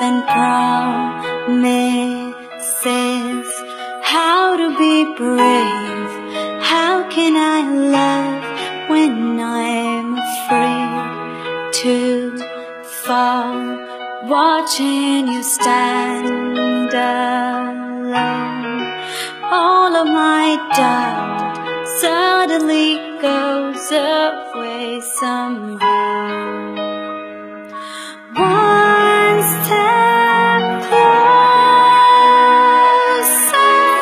and promises. How to be brave? How can I love when I'm afraid to fall? Watching you stand alone, all of my doubt suddenly goes away somehow. One step closer.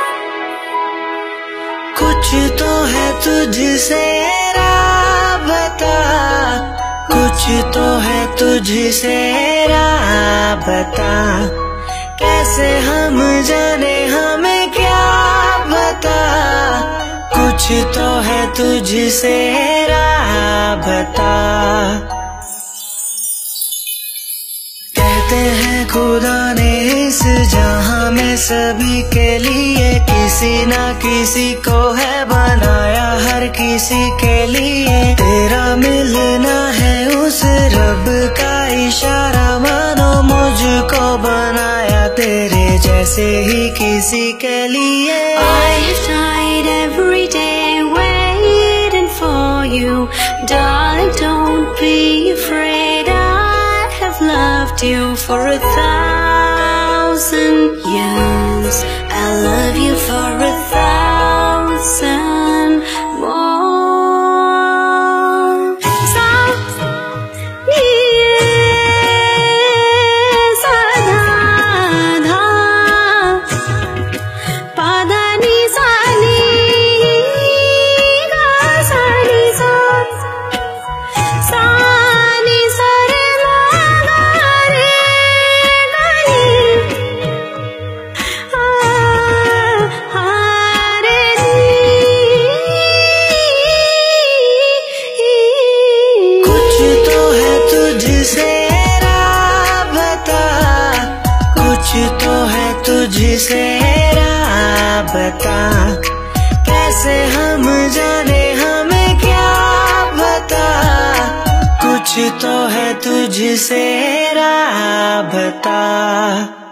कुछ तो है तुझसे राबता, कुछ तो है तुझसे राबता। कैसे हम जाने हमें क्या बता, कुछ तो है तुझसे राबता। कहते हैं खुदा ने इस जहां में सभी के लिए किसी ना किसी को है बनाया, हर किसी के लिए तेरा मिलना है उस रब का इशारा। मानो मुझको बनाया तेरे जैसे ही किसी के लिए। I have tried every day waiting for you, darling, don't be afraid. I have loved you for 1,000 years. I'll love you for 1,000 more. कुछ तो है तुझसे राबता। कैसे हम जाने हमें क्या बता, कुछ तो है तुझसे राबता।